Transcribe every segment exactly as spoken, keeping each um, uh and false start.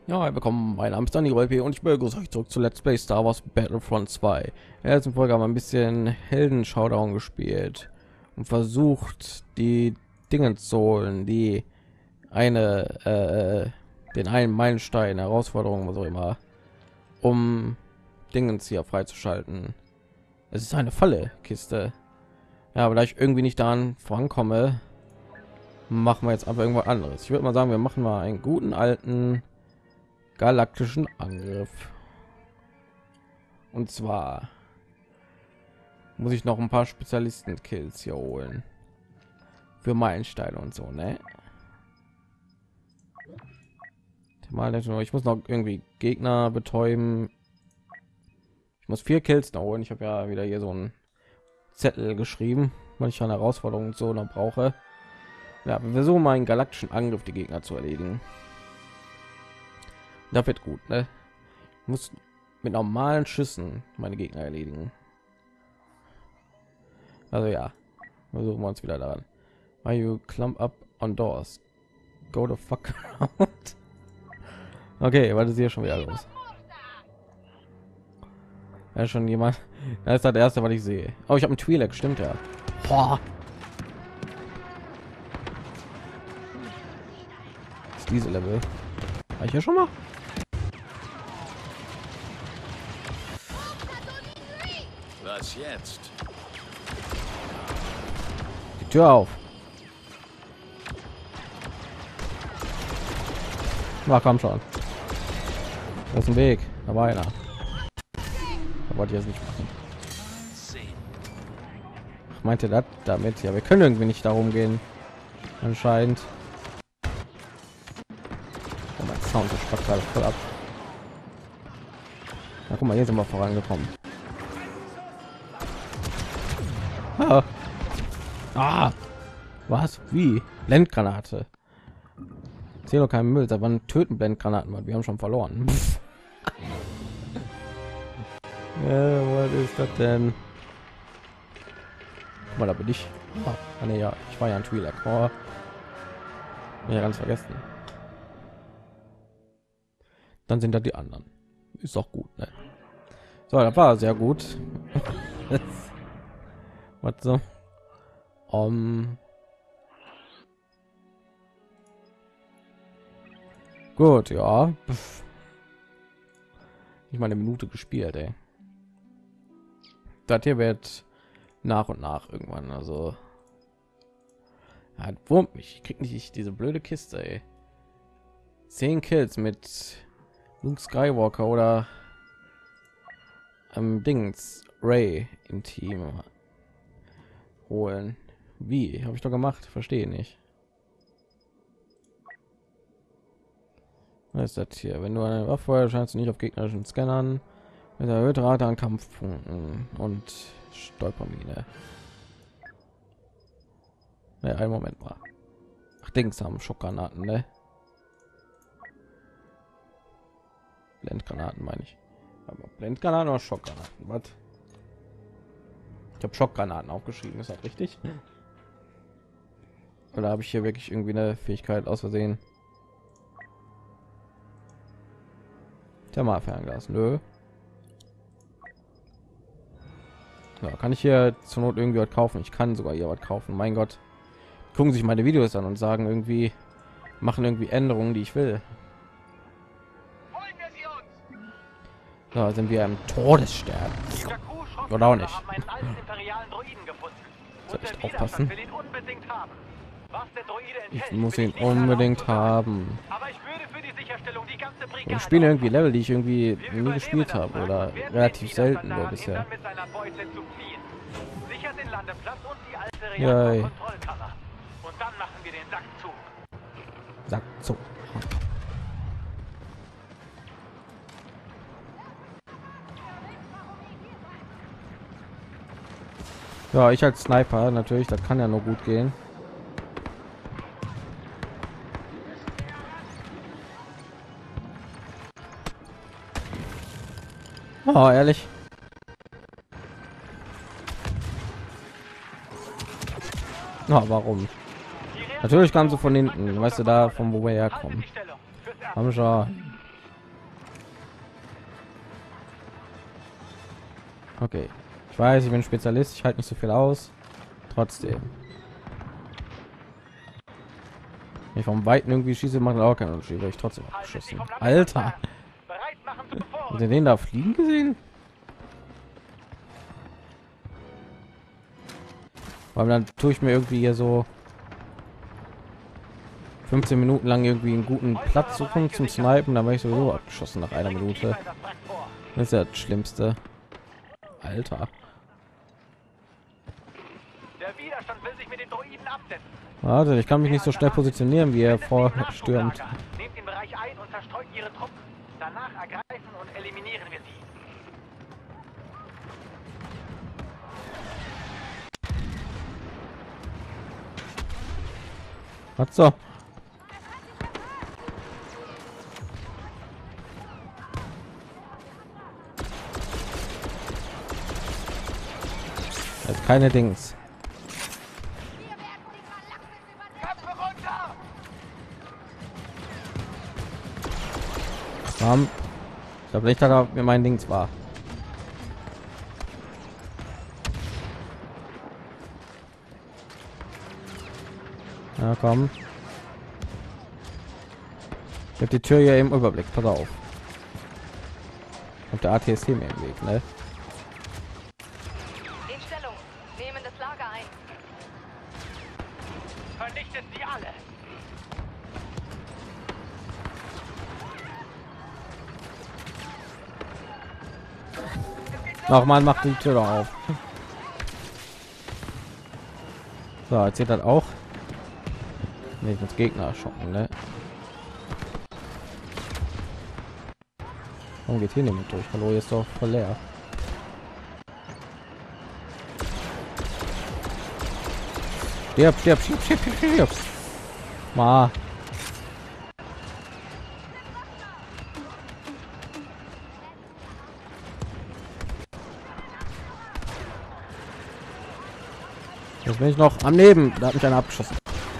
Ja, willkommen, mein Name ist Dani P und ich begrüße euch zurück zu Let's Play Star Wars Battlefront zwei. In der letzten Folge haben wir ein bisschen Helden-Showdown gespielt und versucht, die Dinge zu holen, die eine, äh, den einen Meilenstein, Herausforderung, was auch immer, um Dingens hier freizuschalten. Es ist eine Falle-Kiste. Ja, aber da ich irgendwie nicht daran vorankomme, machen wir jetzt einfach irgendwas anderes. Ich würde mal sagen, wir machen mal einen guten alten galaktischen Angriff. Und zwar muss ich noch ein paar Spezialisten-Kills hier holen für Meilensteine und so, ne? Mal, ich muss noch irgendwie Gegner betäuben. Ich muss vier Kills noch holen. Ich habe ja wieder hier so einen Zettel geschrieben, weil ich eine Herausforderung so noch brauche. Ja, wir versuchen mal einen galaktischen Angriff die Gegner zu erledigen. Da wird gut, ne? Ich muss mit normalen Schüssen meine Gegner erledigen. Also ja, versuchen wir uns wieder daran. Why you climb up on doors? Go the fuck out. Okay, was ist hier schon wieder los? Ja, schon jemand. Das ist das erste, was ich sehe. Oh, ich habe einen Twi'lek, stimmt ja. Boah. Ist diese Level? War ich ja schon mal? Was jetzt? Die Tür auf. Na komm schon. Das ist ein Weg. Da war einer. Da wollte ich jetzt nicht machen. Ich meinte das damit. Ja, wir können irgendwie nicht darum gehen. Anscheinend. Oh, mein Sound ist gerade voll ab. Na, guck mal, hier sind wir vorangekommen. Ah. Ah. Was? Wie? Blendgranate. Sehe noch keinen Müll. Da waren töten Blendgranaten, weil wir haben schon verloren. Ja, was ist das denn? Guck mal, da bin ich. Ah, nee, ja, ich war ja ein Twi'lek. Oh. Ja, ganz vergessen. Dann sind da die anderen. Ist auch gut, ne? So, das war sehr gut. Was so? Um. Gut, ja. Ich meine Minute gespielt, ey. Das hier wird nach und nach irgendwann, also ja, wurmt mich. Ich krieg nicht diese blöde Kiste, ey. Zehn Kills mit Luke Skywalker oder ähm, Dings Ray im Team holen. Wie habe ich doch gemacht? Verstehe nicht. Was ist das hier? Wenn du eine Waffe erscheinst du nicht auf gegnerischen Scannern mit erhöhter Rate an Kampfpunkten und Stolpermine. Ja, einen Moment mal. Ach, Dings haben Schockgranaten, ne? Blendgranaten meine ich. Aber Blendgranaten oder Schockgranaten? Was? Ich habe Schockgranaten aufgeschrieben, ist das richtig? Oder habe ich hier wirklich irgendwie eine Fähigkeit aus Versehen? Thermalfernglas, nö. Ja, kann ich hier zur Not irgendwie was kaufen? Ich kann sogar hier was kaufen. Mein Gott, gucken sich meine Videos an und sagen irgendwie, machen irgendwie Änderungen, die ich will. Da sind wir im Todesstern. Oder auch nicht. Soll ich aufpassen? Ich muss ihn unbedingt haben. Ich spiele irgendwie Level, die ich irgendwie nie gespielt habe oder relativ selten nur bisher. Ja. Sack zu. Ja, ich als Sniper natürlich, das kann ja nur gut gehen. Oh, ehrlich. Na, warum? Natürlich kannst du von hinten, weißt du, da von wo wir herkommen. Haben schon. Okay, ich weiß, ich bin Spezialist, ich halte nicht so viel aus. Trotzdem, ich vom Weiten irgendwie schieße, macht auch keinen Unterschied, weil ich trotzdem abgeschossen. Alter, habt ihr den da fliegen gesehen? Weil dann tue ich mir irgendwie hier so fünfzehn Minuten lang irgendwie einen guten Platz suchen zum Snipen, dann war ich sowieso abgeschossen nach einer Minute. Das ist ja das Schlimmste. Alter. Der Widerstand will sich mit den Droiden absetzen. Also ich kann mich nicht so schnell positionieren, wie er vorstürmt. Nehmt den Bereich ein und zerstreut ihre Truppen. Danach ergreifen und eliminieren wir sie. Was so? Jetzt keine Dings. Um, ich glaube nicht, dass er mir mein Dings war. Ja, komm. Ich habe die Tür hier im Überblick. Pass auf. Und der A T S T mir im Weg, ne? In Stellung. Nehmen das Lager ein. Vernichtet sie alle. Ach man, macht die Tür doch auf. So, erzählt das auch. Nicht mit Gegner schocken, ne? Warum geht hier nicht durch? Hallo, hier ist doch voll leer. Stirb, stirb, stirb, stirb, stirb, stirb. Ma. Jetzt bin ich noch am Leben. Da hat mich einer abgeschossen.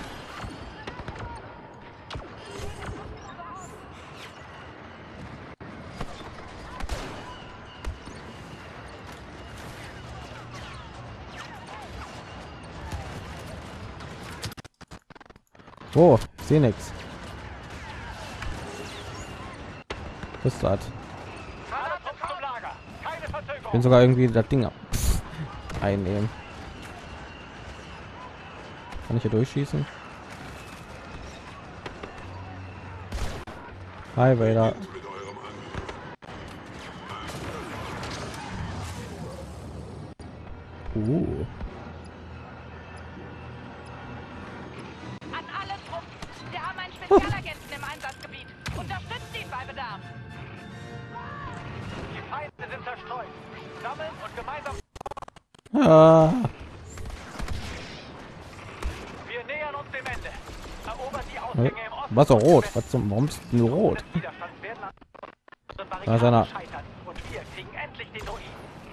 Oh, ich sehe nichts. Was ist das? Ich bin sogar irgendwie das Ding ab einnehmen. Kann ich hier durchschießen? Hi Vader. Uh. An alle Truppen. Wir haben einen Spezialagenten im Einsatzgebiet. Unterstützt ihn bei Bedarf. Die Feinde sind zerstreut. Sammeln und gemeinsam. Ah. Wir nähern uns dem Ende. Erobert die Ausgänge im Osten. Was ist rot? Was zum warum ist nur rot? Widerstand werden an unseren Da ist einer. Barrikaden scheitern. Und wir kriegen endlich den Druiden.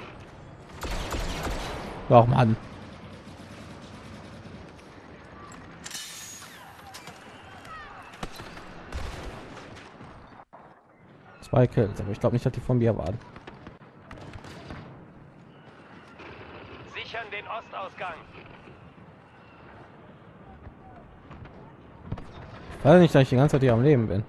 Ach Mann. Zwei Kills, aber ich glaube nicht, dass die von mir waren. Sichern den Ostausgang. Ich weiß nicht, dass ich die ganze Zeit hier am Leben bin.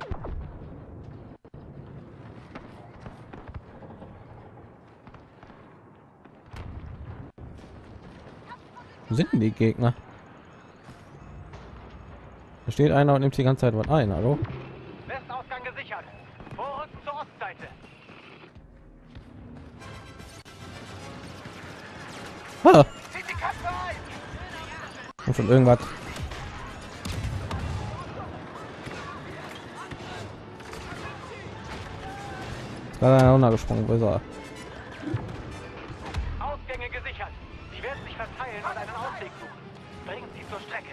Wo sind denn die Gegner? Da steht einer und nimmt die ganze Zeit was ein. Hallo? Westausgang gesichert. Vorrücken zur Ostseite. Ha! Zieht die Katze ein! Und schon irgendwas. Ist gerade einer runtergesprungen. Wo ist er? Ausgänge gesichert. Sie werden sich verteilen und einen Ausweg suchen. Bringen sie zur Strecke.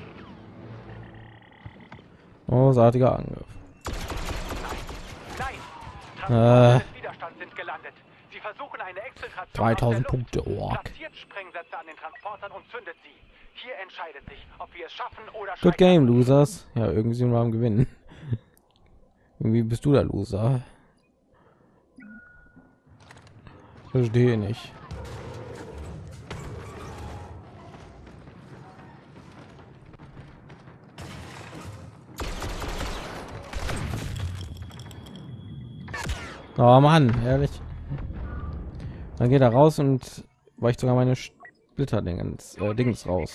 Großartiger Angriff. Nein. Äh. Transporter des Widerstands sind gelandet. Sie versuchen eine Exfiltration dreitausend aus der Luft. Punkte. Oh. Platziert Sprengsätze an den Transportern und zündet sie. Hier entscheidet sich, ob wir es schaffen oder Good scheitern. game, Losers. Ja, irgendwie sind wir am Gewinnen. Irgendwie bist du der Loser. Verstehe nicht. Oh Mann, ehrlich. Dann geht er raus und weicht sogar meine Splitter-Dingens äh, Dings raus.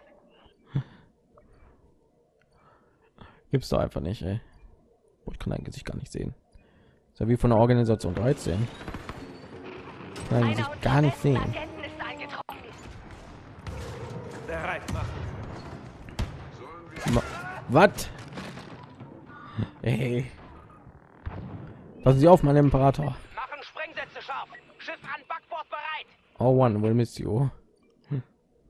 Gibt's doch einfach nicht, ey. Ich kann dein Gesicht gar nicht sehen. Ist ja wie von der Organisation dreizehn. Kann ich gar nicht sehen. Was? Ey. Passen Sie auf, mein Imperator. Machen Sprengsätze scharf. Schiff an Backbord bereit. Oh one will miss you. Hm.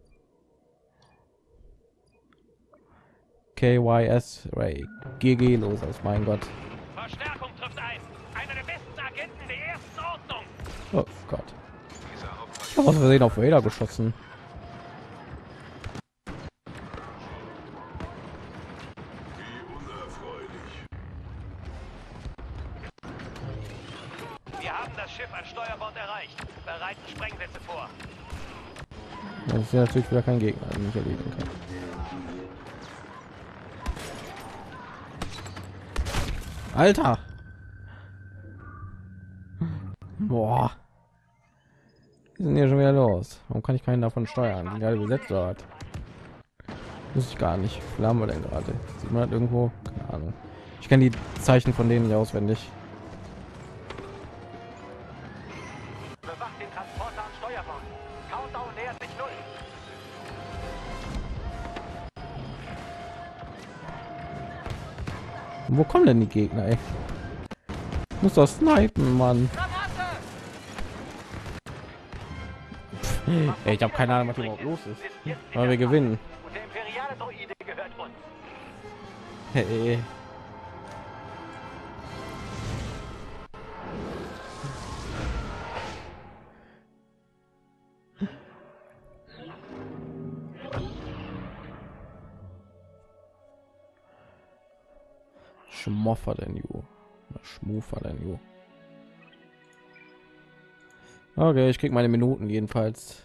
K Y S Ray. G G los aus, mein Gott. Verstärkung trifft ein. Einer der besten Agenten der ersten Ordnung. Oh Gott. Ich habe aus Versehen auf Vader geschossen. Wir haben das Schiff an Steuerbord erreicht. Bereiten Sprengsätze vor. Das ist ja natürlich wieder kein Gegner, den ich erledigen kann. Alter! Boah! Die sind hier schon wieder los. Warum kann ich keinen davon steuern? Die gerade besetzt oder was? Muss ich gar nicht. Wie viel haben wir denn gerade? Sieht man das irgendwo? Keine Ahnung. Ich kenne die Zeichen von denen nicht auswendig. Bewacht den Transporter am Steuerbord. Countdown nähert sich null. Wo kommen denn die Gegner, ey? Ich muss doch snipen, Mann. Ey, ich habe keine Ahnung, was hier überhaupt los ist. Aber wir gewinnen. Und der imperiale Droide gehört uns. Hey. Schmoffer denn you. Schmufer denn you. Okay, ich krieg meine Minuten jedenfalls.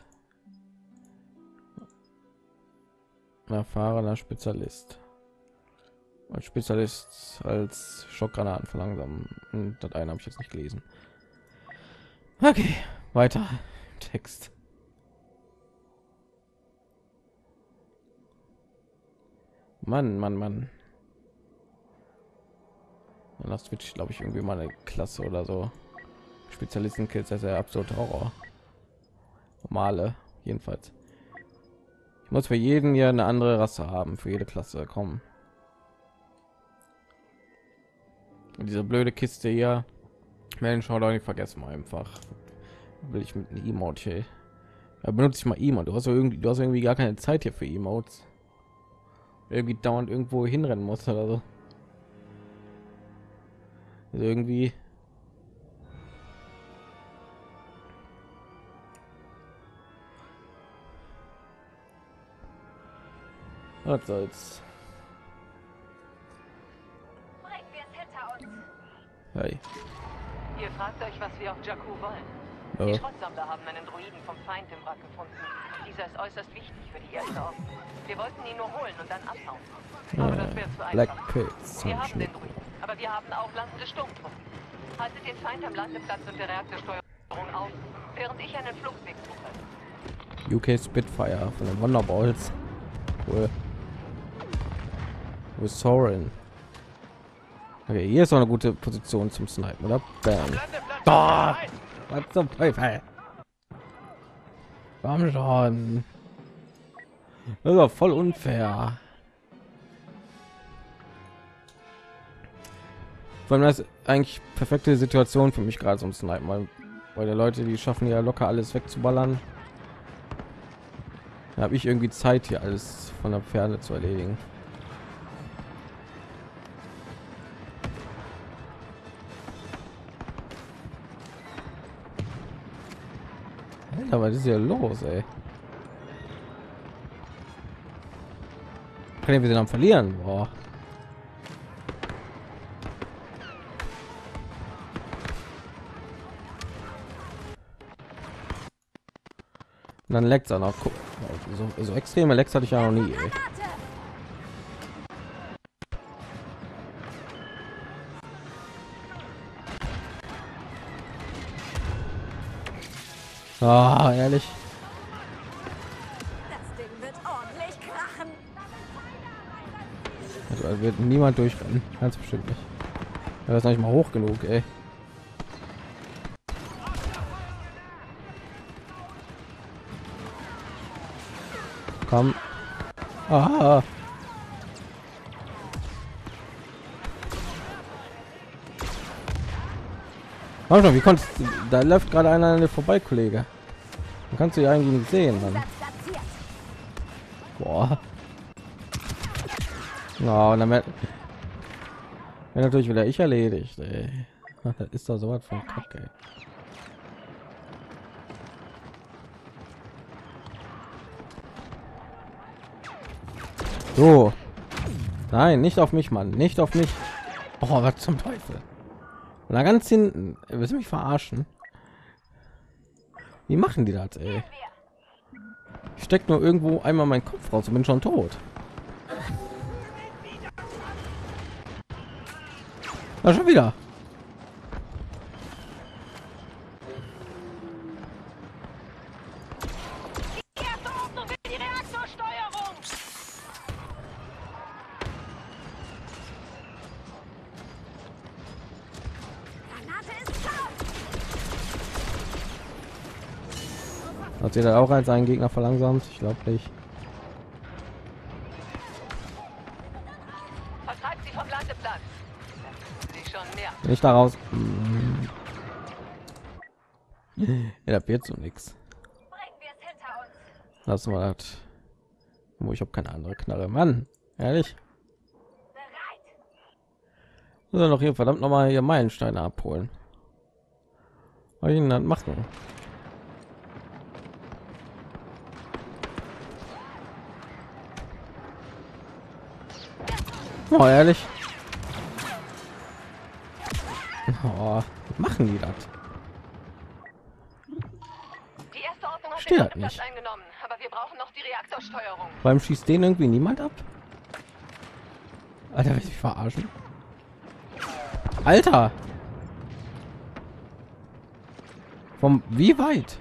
Erfahrener Spezialist. Als Spezialist als Schockgranaten verlangsamen. Und das eine habe ich jetzt nicht gelesen. Okay, weiter Text. Mann, Mann, Mann. Das Switch, glaube ich, irgendwie mal eine Klasse oder so. Spezialisten-Kills, das ist ja absolut Horror. Normale, jedenfalls. Ich muss für jeden hier eine andere Rasse haben, für jede Klasse. Kommen. Und diese blöde Kiste hier, Melden schau doch nicht vergessen mal einfach. Will ich mit einem Emote hier? Ja, benutze ich mal Emote. Du hast ja irgendwie, du hast irgendwie gar keine Zeit hier für Emotes. Irgendwie dauernd irgendwo hinrennen muss oder so. Also irgendwie. Was soll's? Bringen wir es hinter uns. Hey. Ihr fragt euch, was wir auf Jakku wollen. Ja. Die Schrottsammler haben einen Druiden vom Feind im Wrack gefunden. Dieser ist äußerst wichtig für die erste Ordnung. Wir wollten ihn nur holen und dann abhauen. Aber das wäre zu Black einfach. Pills. Wir haben den Druiden, aber wir haben auch landende Sturmtruppen. Haltet den Feind am Landeplatz und der Reaktorsteuerung auf, während ich einen Fluchtweg suche. U K Spitfire von den Wonderballs. Cool. Wo ist Soren? Okay, hier ist auch eine gute Position zum Snipen, oder? Bam. Oh, was zum Teufel? Warum schon? Das ist doch voll unfair. Vor allem das ist eigentlich perfekte Situation für mich gerade zum Snipen, weil, weil die Leute, die schaffen ja locker alles wegzuballern. Da habe ich irgendwie Zeit, hier alles von der Pferde zu erledigen. Alter, was ist hier los, ey? Können wir den am verlieren? Boah. dann leckt er noch. Guck, so, so extreme Lecks hatte ich ja noch nie. Ey. Ah, ehrlich. Das Ding wird ordentlich krachen. Also wird niemand durchrennen, ganz bestimmt nicht. Ja, das ist nicht mal hoch genug, ey. Komm. Ah. Warte mal, wie konntest du, da läuft gerade einer an dir vorbei, Kollege. Du kannst du ja eigentlich nicht sehen dann. Boah. Ja, und dann wird natürlich wieder ich erledigt, ey. Das ist doch so was von Kacke. So. Nein, nicht auf mich, Mann. Nicht auf mich. Oh, was zum Teufel. Und da ganz hinten. Willst du mich verarschen? Wie machen die das, ey? Ich steck nur irgendwo einmal meinen Kopf raus und bin schon tot. Na, schon wieder. Die erste Ordnung will die Reaktorsteuerung. Granate ist scharf. Hat jeder auch als einen Gegner verlangsamt? Ich glaube nicht. Vertreibt sie vom Landeplatz. Sie schon mehr. Nicht daraus. Ja, da wird so nichts. Bringen wir es hinter uns. Lass mal das. Wo ich habe keine andere Knarre, Mann. Ehrlich. Bereit. Muss er noch hier verdammt noch mal hier Meilensteine abholen. Was ich ihn dann machen? Oh, ehrlich. Oh, wie machen die das? Die erste Ordnung hat Steht den halt Landeplatz nicht. eingenommen, aber wir brauchen noch die Reaktorsteuerung. Beim schießt den irgendwie niemand ab? Alter, will ich mich verarschen? Alter! Vom wie weit?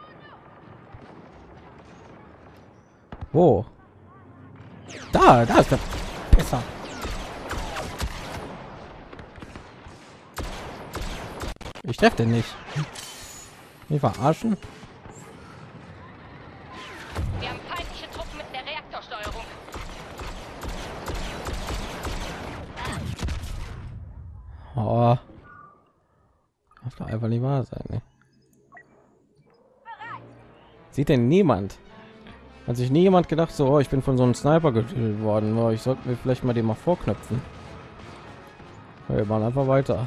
Wo? Da, da ist der besser. Ich treffe den nicht. Mich verarschen? Wir haben feindliche Truppen mit der Reaktorsteuerung. Oh. Darf doch einfach nicht wahr sein. Ne? Sieht denn niemand? Hat sich nie jemand gedacht, so, oh, ich bin von so einem Sniper getötet worden. Oh, ich sollte mir vielleicht mal den mal vorknöpfen. Wir machen einfach weiter.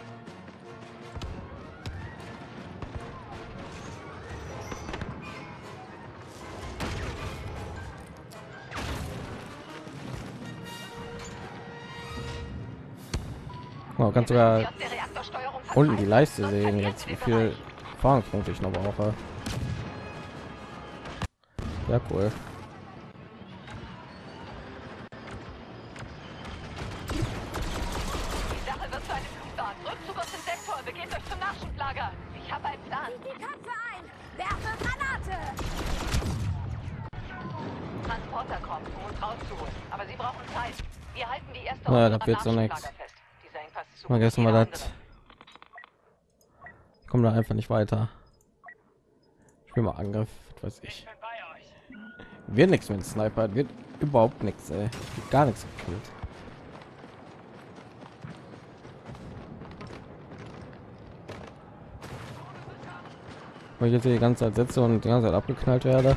Oh, kannst sogar Die auf der Reaktorsteuerung unten die Leiste sehen jetzt, wie viel Erfahrungspunkte ich noch brauche. Ja, cool. Die Sache wird zu einem Blutbad. Rückzug aus dem Sektor. Begebt euch zum Nachschublager. Ich habe einen Plan. Die Köpfe ein. Werfe Granate. Transporter kommt, um uns rauszuholen. Aber sie brauchen Zeit. Wir halten die erste Na, Ordnung das wird am so nix. Nachschublager fest. Dieser Engpass ist so Vergessen gut wir wie das. jeder Ich komme da einfach nicht weiter. Ich will mal Angriff, was weiß ich. Wird nichts mit Sniper, wird überhaupt nichts, ey. Wird gar nichts gekillt. Weil ich jetzt hier die ganze Zeit sitze und die ganze Zeit abgeknallt werde.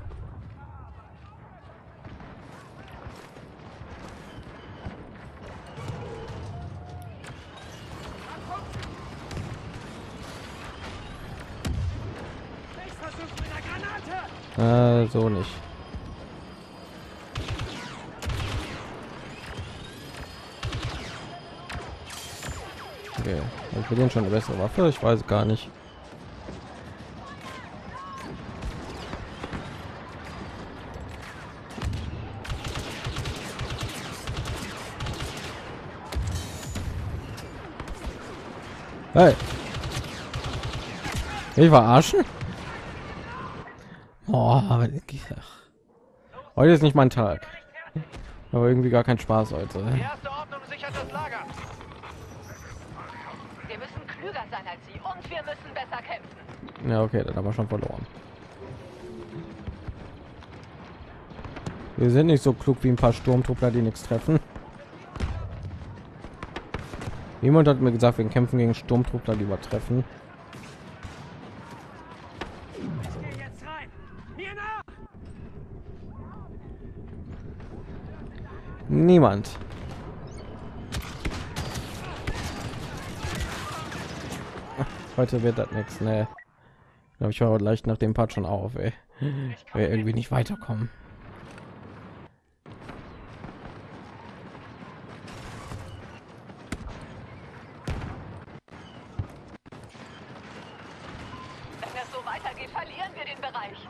Äh, so nicht. Okay, ich bin schon eine bessere Waffe, ich weiß gar nicht. Hey. Ich verarschen? Oh, heute ist nicht mein Tag. Aber irgendwie gar kein Spaß heute. Die erste Ordnung sichert das Lager. Wir müssen klüger sein als sie und wir müssen besser kämpfen. Ja, okay, dann haben wir schon verloren. Wir sind nicht so klug wie ein paar Sturmtruppler, die nichts treffen. Jemand hat mir gesagt, wir kämpfen gegen Sturmtruppler, die übertreffen. Niemand. Heute wird das nichts, ne? Glaube ich, höre leicht nach dem Part schon auf, ey. Wir irgendwie nicht weiterkommen. Wenn es so weitergeht, verlieren wir den Bereich.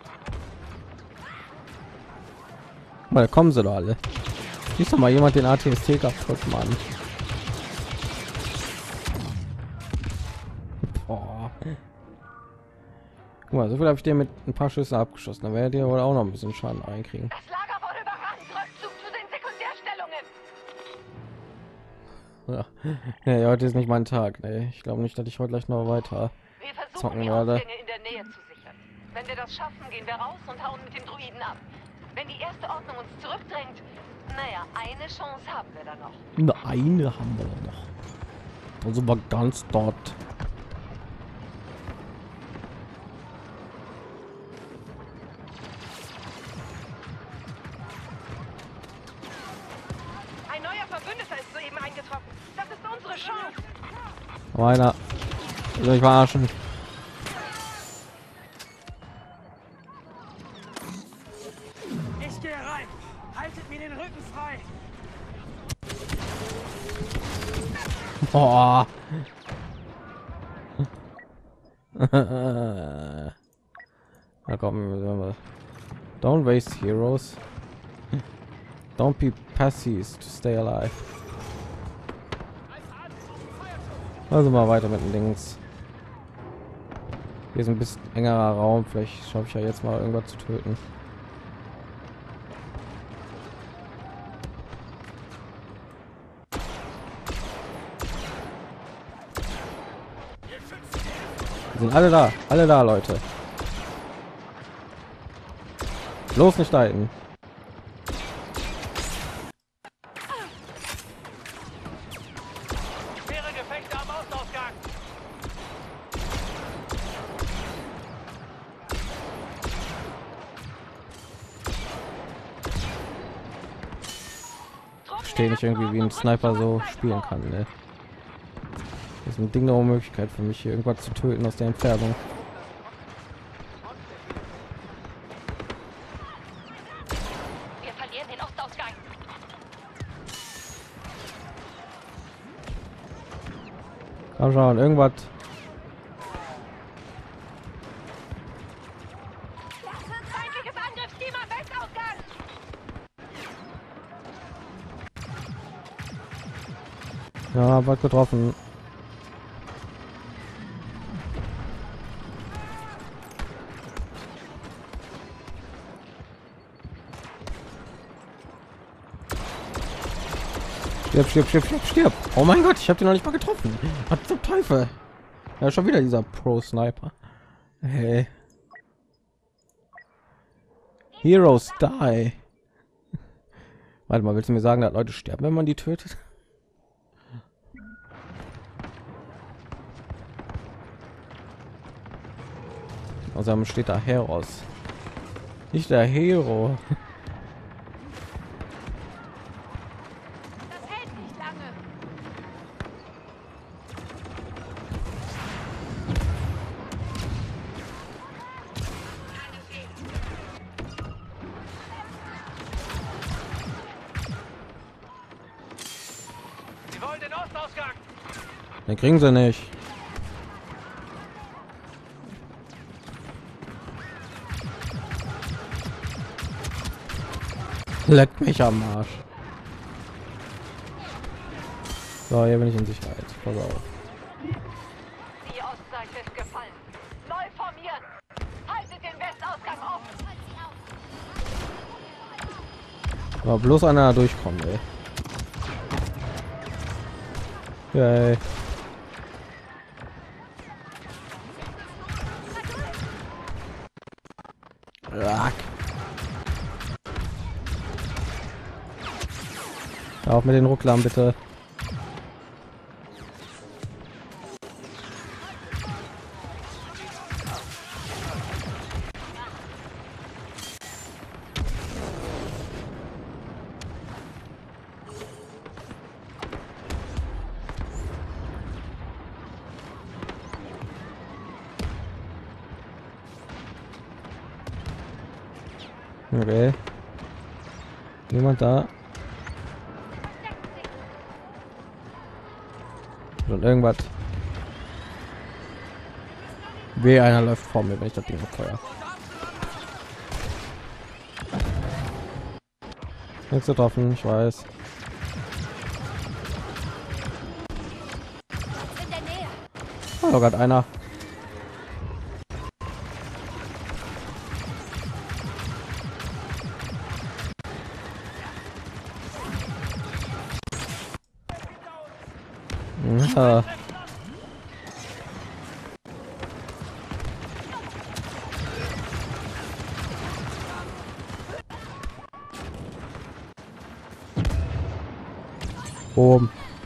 Mal kommen sie doch alle. Siehst du mal jemand den A T S T kaputt, Mann. Boah. Guck mal, so viel habe ich dir mit ein paar Schüssen abgeschossen. Da werdet ihr wohl auch noch ein bisschen Schaden einkriegen. Das Lager wurde überrannt. Rückzug zu den Sekundärstellungen. Ja, ja, heute ist nicht mein Tag. Nee, ich glaube nicht, dass ich heute gleich noch weiter Wir versuchen zocken die werde. Ausgänge in der Nähe zu sichern. Wenn wir das schaffen, gehen wir raus und hauen mit den Druiden ab. Wenn die erste Ordnung uns zurückdrängt, naja, eine Chance haben wir da noch. Eine haben wir noch. Also war ganz dort. Ein neuer Verbündeter ist soeben eingetroffen. Das ist unsere Chance. Meiner. Soll ich verarschen? Ich gehe rein. Haltet mir den Rücken frei. Boah. Na komm, don't waste heroes. Don't be passives to stay alive. Also mal weiter mit den Dings. Hier ist ein bisschen engerer Raum. Vielleicht schaffe ich ja jetzt mal irgendwas zu töten. Sind alle da, alle da, Leute. Los, nicht da hinten. Schwere Gefechte am Ausausgang. Ich verstehe nicht irgendwie, wie ein Sniper so spielen kann. Ne? Das ist ein Ding der Möglichkeit für mich, hier irgendwas zu töten aus der Entfernung. Wir verlieren den Ostausgang. Komm schon, irgendwas. Feindliches Angriffsteam am Westausgang. Ja, was getroffen. Stirb, stirb, stirb, stirb, stirb. Oh mein Gott, ich habe den noch nicht mal getroffen. Was zum Teufel? Ja, schon wieder dieser Pro-Sniper. Hey. Heroes die. Warte mal, willst du mir sagen, dass Leute sterben, wenn man die tötet? Außerdem steht da Heroes. Nicht der Hero. Das hält nicht lange. Sie wollen den Ostausgang. Den kriegen sie nicht. Leck mich am Arsch. So, hier bin ich in Sicherheit. Pass auf. Aber bloß einer durchkommen, ey. Yay. Rack. Auf mit den Rucklern bitte. Okay. Niemand da. Und irgendwas. Wie einer läuft vor mir, wenn ich das Ding feuer. Nichts getroffen, ich weiß. In der Nähe. Oh Gott, einer. Ja. Oben.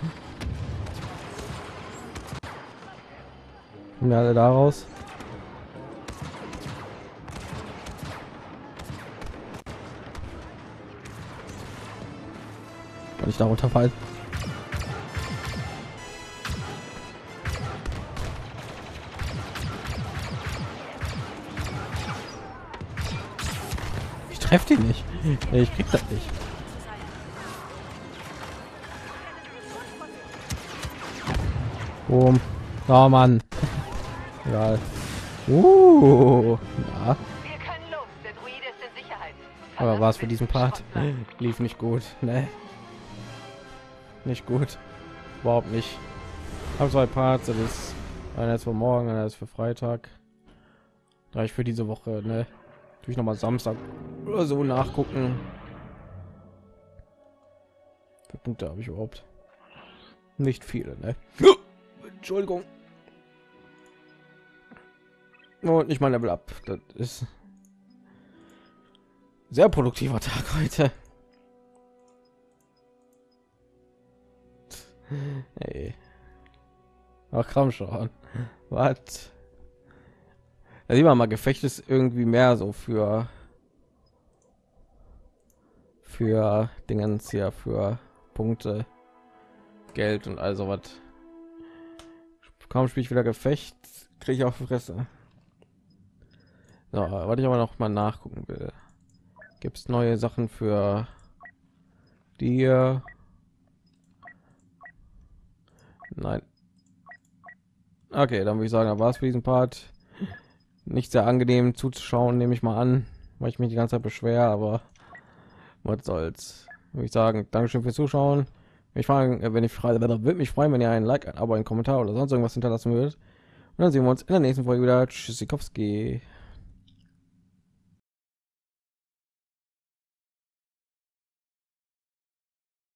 Kommen wir alle da raus? Kann ich da runterfallen? Ich treffe die nicht. Ich krieg das nicht. Boom. Oh Mann. Egal. Uh, ja. Wir können los, der Druide ist in Sicherheit. Aber war es für diesen Part? Lief nicht gut. Ne. Nicht gut. Überhaupt nicht. Habe zwei Parts. Das ist einer ist für morgen, einer ist für Freitag. Da ich für diese Woche, ne? Durch noch mal Samstag oder so nachgucken. Wie Punkte habe ich überhaupt? Nicht viele, ne? Entschuldigung. Und nicht mal Level Up. Das ist sehr produktiver Tag heute. Hey. Ach, komm schon. Was? Da sieht man mal, Gefecht ist irgendwie mehr so für für Dingens hier, für Punkte, Geld und also was. Kaum spiele ich wieder Gefecht, kriege ich auf die Fresse. So, was ich aber noch mal nachgucken will. Gibt es neue Sachen für die hier? Nein. Okay, dann würde ich sagen, da war es für diesen Part. Nicht sehr angenehm zuzuschauen, nehme ich mal an, weil ich mich die ganze Zeit beschwer, aber was soll's. Würde ich sagen, Dankeschön fürs Zuschauen. Ich frage, wenn ich frei, würde mich freuen, wenn ihr einen Like, ein Abo, einen Kommentar oder sonst irgendwas hinterlassen würdet. Und dann sehen wir uns in der nächsten Folge wieder. Tschüssikowski.